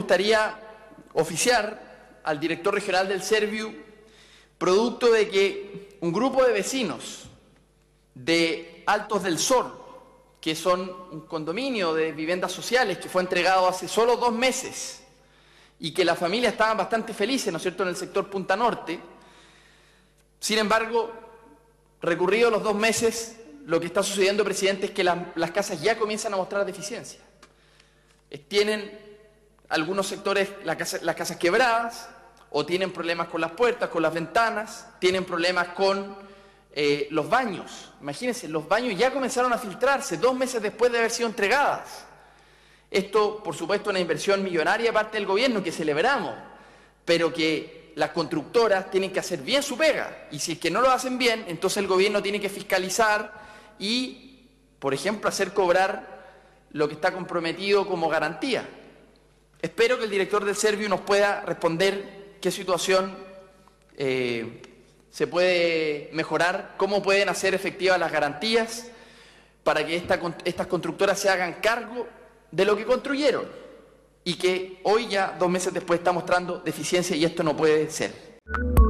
gustaría oficiar al director regional del Serviu, producto de que un grupo de vecinos de Altos del Sol, que son un condominio de viviendas sociales que fue entregado hace solo 2 meses y que las familias estaban bastante felices, ¿no es cierto?, en el sector Punta Norte. Sin embargo, recurridos los 2 meses, lo que está sucediendo, presidente, es que las casas ya comienzan a mostrar deficiencia. Tienen algunos sectores las casas quebradas, o tienen problemas con las puertas, con las ventanas, tienen problemas con los baños. Imagínense, los baños ya comenzaron a filtrarse 2 meses después de haber sido entregadas. Esto, por supuesto, una inversión millonaria de parte del gobierno que celebramos, pero que las constructoras tienen que hacer bien su pega. Y si es que no lo hacen bien, entonces el gobierno tiene que fiscalizar y, por ejemplo, hacer cobrar lo que está comprometido como garantía. Espero que el director del Serviu nos pueda responder qué situación se puede mejorar, cómo pueden hacer efectivas las garantías para que estas constructoras se hagan cargo de lo que construyeron y que hoy ya 2 meses después está mostrando deficiencia, y esto no puede ser.